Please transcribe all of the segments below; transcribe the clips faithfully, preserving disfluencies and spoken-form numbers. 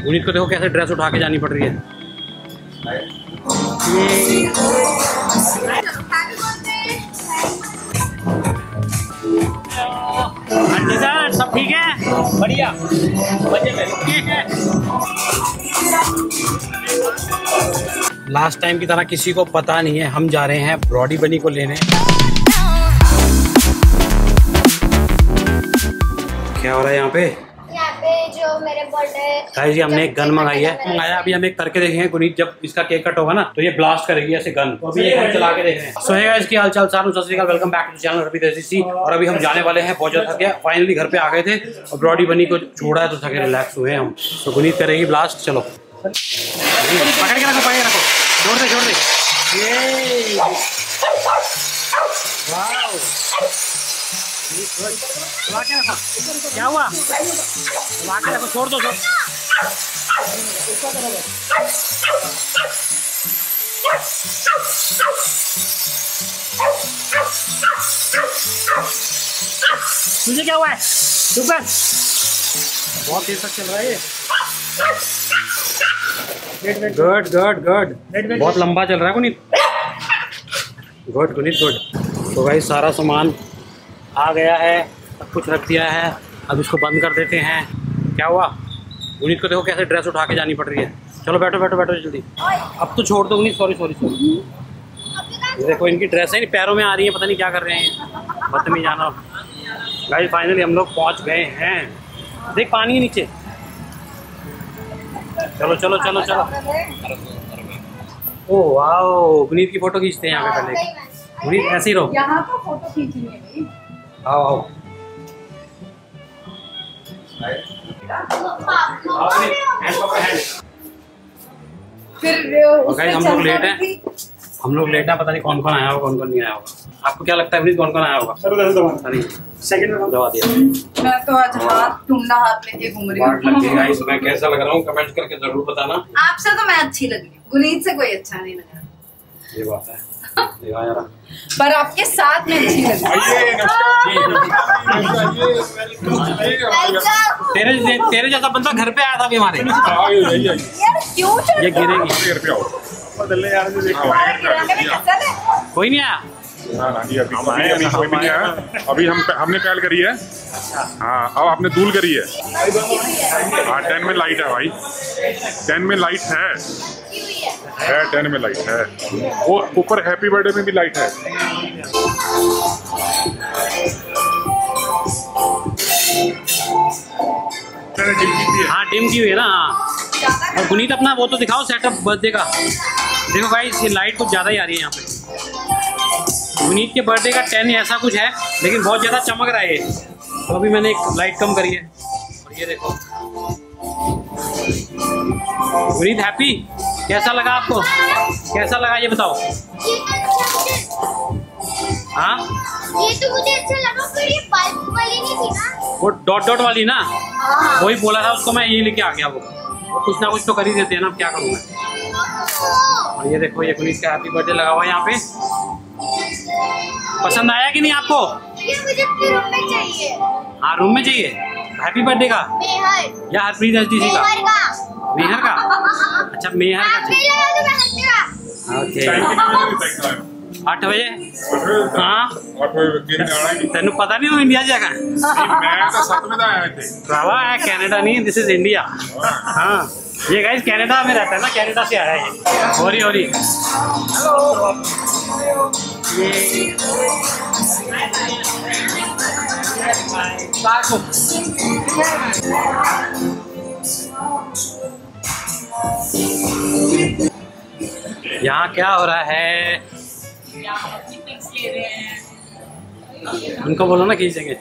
गुनीत को देखो कैसे ड्रेस उठा के जानी पड़ रही है। ये आंटी सर सब ठीक है? बढ़िया मजे में। लास्ट टाइम की तरह किसी को पता नहीं है, हम जा रहे हैं ब्रॉडी बनी को लेने। क्या हो रहा है यहाँ पे? यहाँ पे जो मेरे बर्थडे जी हमने एक गन मंगाई है मंगाया अभी हम एक करके देखेंगे। गुनीत जब इसका केक कट होगा ना तो ये ब्लास्ट करेगी ऐसे गन, तो अभी ये हम चला के देख रहे हैं। सो है इसकी हालचाल सारू सत श्री अकाल, welcome back to channel Ravi Desi. और अभी हम जाने वाले हैं, बहुत ज्यादा थक गया, फाइनली घर पे आ गए थे और ब्रॉडी बनी को छोड़ा है तो थके रिलैक्स हुए हम। तो गुनीत करेगी ब्लास्ट। चलो पकड़ के रखो, पकड़ के रखो, छोड़ दे छोड़ दे। ये वाओ क्या हुआ? रखो, छोड़ दो, छोड़। तुझे क्या हुआ है? चुप कर, बहुत देर तक चल रहा है ये। गुड गुड गुड, बहुत लंबा चल रहा है गुनीत। Good Guneet good. तो भाई सारा सामान आ गया है, सब कुछ रख दिया है, अब इसको बंद कर देते हैं। क्या हुआ? गुनीत को देखो कैसे ड्रेस उठा के जानी पड़ रही है। चलो बैठो बैठो बैठो जल्दी। अब तो छोड़ दो गुनीत, सॉरी सॉरी सॉरी। देखो इनकी ड्रेस है पैरों में आ रही है, पता नहीं क्या कर रहे हैं, बदतमीज जाना। गाइस फाइनली हम लोग पहुंच गए हैं। देख पानी है नीचे। चलो चलो चलो चलो। ओह वाओ, गुनीत की फोटो खींचते हैं यहाँ पे पहले। गुनीत ऐसे ही रहो, यहाँ तो फोटो खींचनी है भाई। आओ आओ। फिर हम लोग लेट हैं, हम लोग लेट हैं, पता नहीं कौन कौन आया होगा कौन कौन नहीं आया होगा। आपको क्या लगता है कौन कौन आया होगा? सेकंड में दवा दिया। मैं तो आज हाथ टूंडा हाथ लेके घूम रही हूँ। मैं कैसा लग रहा हूँ कमेंट करके जरूर बताना। आपसे तो मैं अच्छी लग रही हूँ, गुनीत से कोई अच्छा नहीं लग रहा। ये बात है यार, पर आपके साथ में अच्छी लग रही तेरे तेरे जैसा बंदा घर पे आया था अभी हमारे। ये गिरेगी, कोई नहीं आया। अभी अभी कोई नहीं आया, अभी हम हमने पहल करी है। हाँ अब आपने दूल करी है। हाँ टेन में लाइट है भाई, टेन में लाइट है है टेन में लाइट है। वो ऊपर हैप्पी बर्थडे में भी लाइट है। हाँ डिम की हुई है ना। हाँ और गुनीत अपना वो तो दिखाओ सेटअप बर्थडे का। देखो भाई इसकी लाइट कुछ ज़्यादा ही आ रही है यहाँ पे। गुनीत के बर्थडे का टेन ऐसा कुछ है लेकिन बहुत ज़्यादा चमक रहा है ये, तो अभी मैंने एक लाइट कम करी है। और ये देखो गुनीत हैप्पी, कैसा लगा आपको? कैसा लगा ये बताओ। हाँ ये तो मुझे अच्छा लगा, पर ये बल्ब वाली नहीं थी ना, वो डॉट डॉट वाली ना, वही बोला था उसको, मैं ये लेके आ गया। वो वो कुछ ना कुछ तो कर ही देते हैं ना, अब क्या करूँ मैं। और ये देखो ये गुनीत का हैप्पी बर्थडे लगा हुआ है यहाँ पे। पसंद आया कि नहीं आपको? ये मुझे अपने रूम में चाहिए। हाँ रूम में चाहिए हैप्पी बर्थडे का, मेहर या हरप्रीत एसडीसी का? मेहर का मेहर का, अच्छा मेहर का चाहिए। ओके आठ बजे। हाँ तेन पता नहीं तू इंडिया जाएगा? मैं तो सत में आया थे। बाबा है कनाडा नहीं, दिस इज इंडिया। हाँ ये गाइस कनाडा में रहता है ना, कनाडा से आया है ये। होरी होरी यहाँ क्या हो रहा है? उनको बोलो ना खींचेंगे।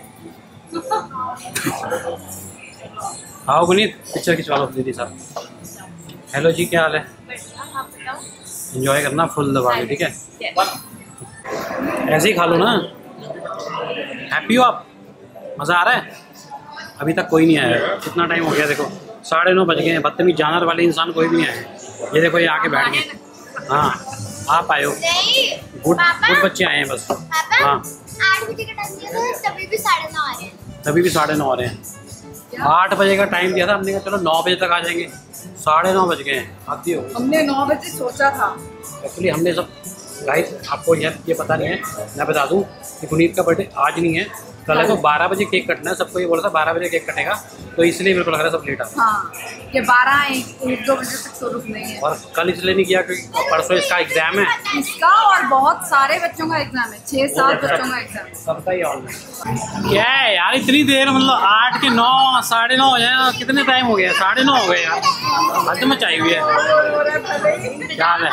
आओ गुनीत पिक्चर खिंचवा लो दीदी साहब। हेलो जी क्या हाल है? एंजॉय करना फुल दबा के, ठीक है? ऐसे ही खा लो ना। हैप्पी हो आप? मज़ा आ रहा है? अभी तक कोई नहीं आया, कितना टाइम हो गया देखो, साढ़े नौ बज गए हैं। बदतमीज जानवर वाले इंसान कोई भी नहीं आया। ये देखो ये आके बैठ गए। हाँ आप आए हो, गुड गुड बच्चे आए हैं बस। हाँ आठ बजे का टाइम दिया था, तभी भी साढ़े नौ आ रहे हैं। तभी भी साढ़े नौ आ रहे हैं। आठ बजे का टाइम दिया था हमने कहा चलो नौ बजे तक आ जाएंगे, साढ़े नौ बज गए हैं, आधी हो गई। हमने नौ बजे सोचा था। एक्चुअली हमने सब गाइस, आपको ये ये पता नहीं है, मैं बता दूं कि पुनीत का बर्थडे आज नहीं है, कल है। तो बारह बजे केक कटना है, सबको ये बोला था बारह बजे केक कटेगा, तो इसलिए मेरे को लग रहा है सब लेट आ गए। हाँ, कि बारह एक, एक दो बजे तक तो रुक नहीं है। और कल इसलिए नहीं किया क्योंकि परसों इसका एग्जाम है, इसका और बहुत सारे बच्चों का एग्जाम है, छह सात बच्चों का एग्जाम है। सबका ही ऑनलाइन। क्या है यार इतनी देर, मतलब आठ के नौ साढ़े नौ हो जाए, कितने टाइम हो गया? साढ़े नौ हो गए यार, हद मचाई हुई है। क्या हाल है?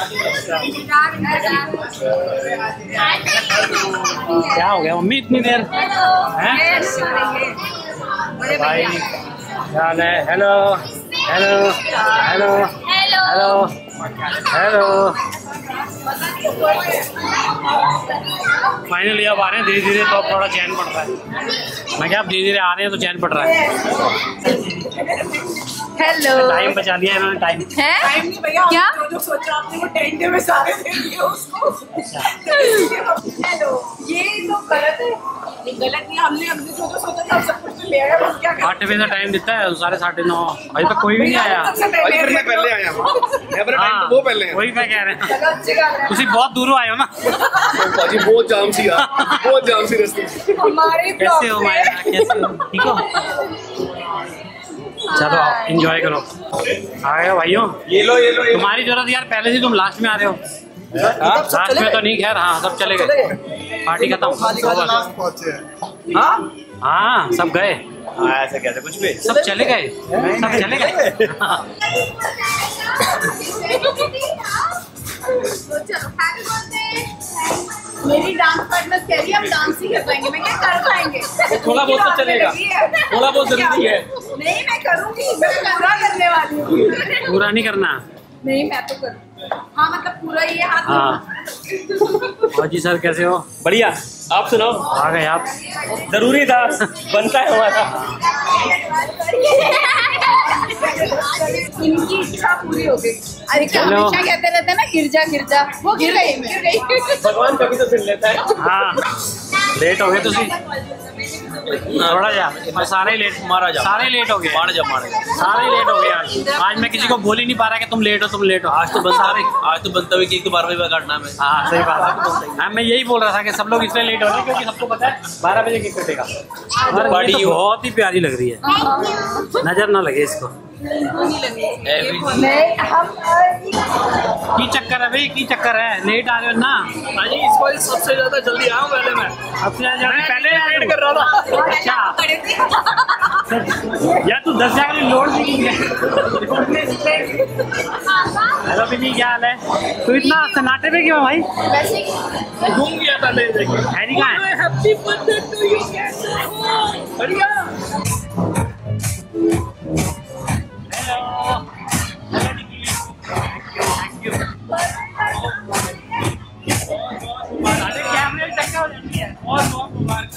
क्या हो गया मम्मी इतनी देर हैं? भाई क्या हाल है? Hello hello hello hello hello. Finally अब आ रहे हैं धीरे धीरे, तो अब थोड़ा चैन पड़ रहा है। मैं क्या, अब धीरे धीरे आ रहे हैं तो चैन पड़ रहा है। हेलो, टाइम बचा लिया इन्होंने, टाइम है टाइम नहीं भैया, क्या? जो जो सोचा आपने वो टेन डे में सारे दे दिए उसको। हेलो, ये तो गलत है। ये गलत नहीं, हमने हमने जो जो सोचा था सब कुछ तो ले आया, बस क्या करें? आठ बजे का टाइम देता है, साढ़े साढ़े नौ अभी तक कोई भी नहीं आया। सबसे पहले फिर मैं पहले आया हूँ, मेरा टाइम तो वो पहले है। वही मैं कह रहे हैं, चलो अच्छी बात है। तुम बहुत दूरों आए हो ना। बाजी बहुत जाम सी यार, बहुत जाम सी रस्ते। हमारे कैसे हो माया, कैसे हो? ठीक हो? चलो आओ एंजॉय करो। आ गए हो भाइयों? ये लो ये लो ये लो। तुम्हारी जरूरत यार, पहले से तुम लास्ट में आ रहे हो। लास्ट में तो नहीं, खैर हाँ सब चले गए, पार्टी खत्म। हाँ हाँ सब गए, ऐसा कैसे कुछ भी सब चले गए, सब चले गए। मेरी डांस पार्टनर कह रही है हम डांस ही कर पाएंगे। मैं क्या कर पाएंगे? थोड़ा बहुत तो चलेगा, थोड़ा बहुत जरूरी है। नहीं मैं करूँगी, मैं पूरा करने वाली हूँ। पूरा नहीं करना। नहीं मैं तो करूँ। हाँ मतलब पूरा ये हाथ। हाँ और जी सर कैसे हो? बढ़िया, आप सुनाओ। आ गए आप? जरूरी था, बनता है हमारा। इनकी इच्छा पूरी हो गई। अरे क्या हेलो। हमेशा कहते रहते हैं ना गिरजा गिरजा, वो गिर गई गिर गई। भगवान कभी तो सुन लेता है। हाँ लेट हो गए तुसी थोड़ा जा, मैं सारे ही लेट, मारा जा, सारे लेट हो गए, मार जा मार जा। सारे ही लेट हो गए आज। आज मैं किसी को बोल ही नहीं पा रहा कि तुम लेट हो, तुम लेट हो। आज तो बनता है, आज तो बनता हुआ केक तो बारह बजे काटना है। हाँ सही बात है। हाँ मैं यही बोल रहा था कि सब लोग इसलिए लेट हो रहे हैं क्योंकि सबको पता है बारह बजे केक कटेगा। और बड़ी ये तो बहुत ही प्यारी लग रही है, नजर ना लगे इसको। नहीं हम की चक्कर है भाई, की चक्कर है, लेट आ रहे हो ना। हाँ जी, इस बार सबसे ज्यादा जल्दी आऊँ पहले मैं। अब पहले वेट कर रहा था। अच्छा यार तू दस हजार की लोड भी है। हेलो बीबी क्या हाल है? तू इतना सन्नाटे पे क्यों भाई? वैसे घूम गया था ले देखिए। हैरी कहाँ है? Happy birthday to you. कैसे हो? बढ़िया। Hello thank you. अरे कैमरे में टक्कर हो जाती है। बहुत बहुत मुबारक।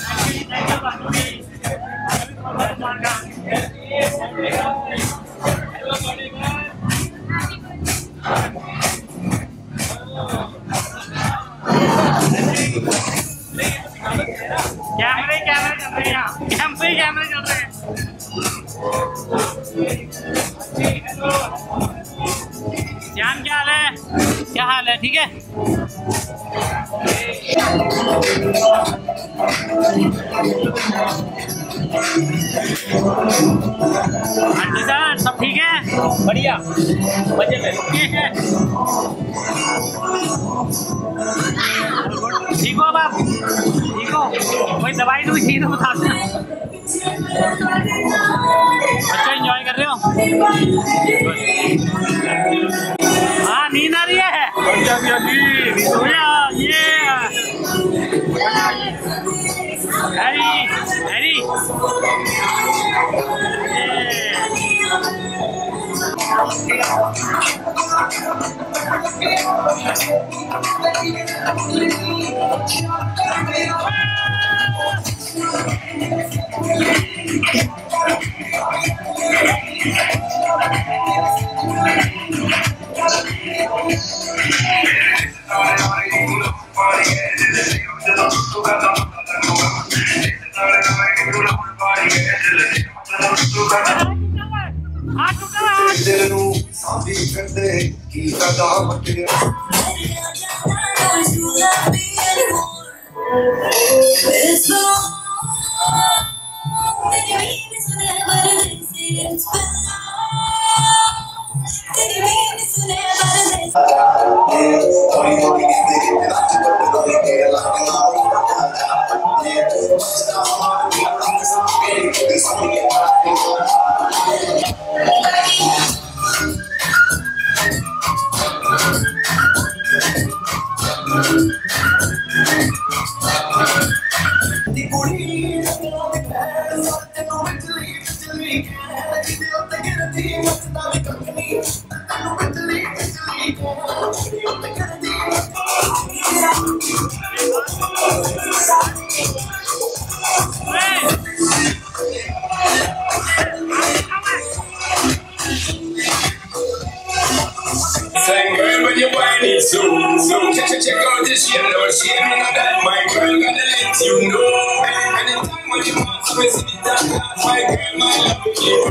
कैमरे कैमरे चल रहे हैं यहाँ, कैमरे कैमरे चल रहे हैं। जान क्या हाल है? क्या हाल है? ठीक है। आंटी सर सब ठीक है? बढ़िया, मजे में। ठीक है, ठीक हो अब आप? ठीक हो? कोई दवाई तो चाहिए तो बता देना। अच्छा एंजॉय कर रहे हो? हाँ नींद आ रही है। ये हैरी हैरी हाथ टूटा So, so check, check, check out this shit, no shit, none of that. My girl gonna let you know. Anytime when you want to visit that, my girl, my love you.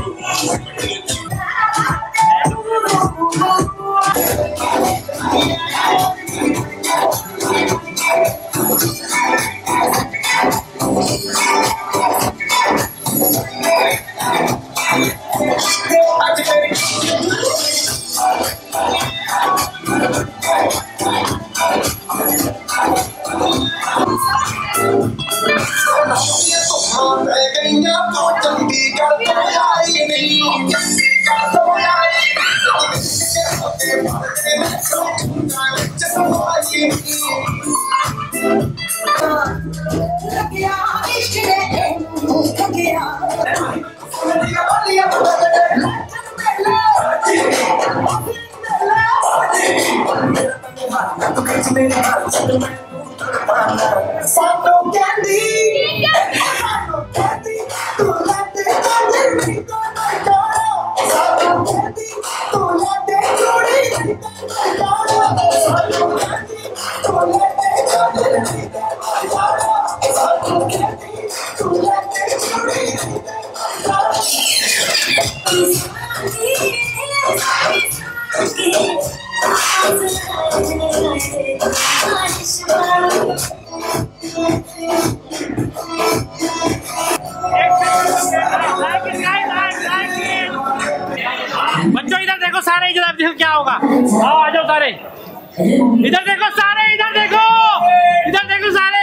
बच्चों इधर देखो सारे, इधर देखो क्या होगा। आओ आ जाओ सारे, इधर देखो सारे, इधर देखो, इधर देखो सारे।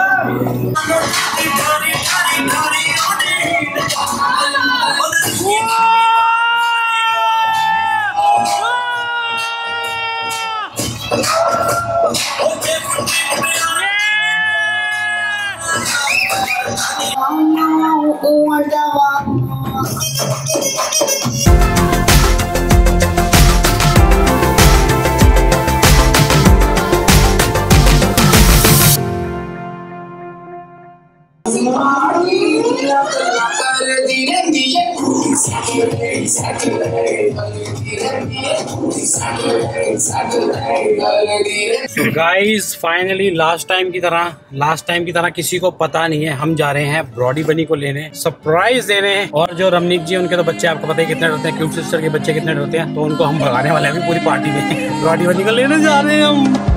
गाइस फाइनली लास्ट टाइम की तरह लास्ट टाइम की तरह किसी को पता नहीं है, हम जा रहे हैं ब्रॉडी बनी को लेने, सरप्राइज देने। और जो रमनीक जी उनके तो बच्चे आपको पता है कितने डरते हैं, क्यूट सिस्टर के बच्चे कितने डरते हैं, तो उनको हम भगाने वाले हैं अभी पूरी पार्टी में। ब्रॉडी बनी को लेने जा रहे हैं हम।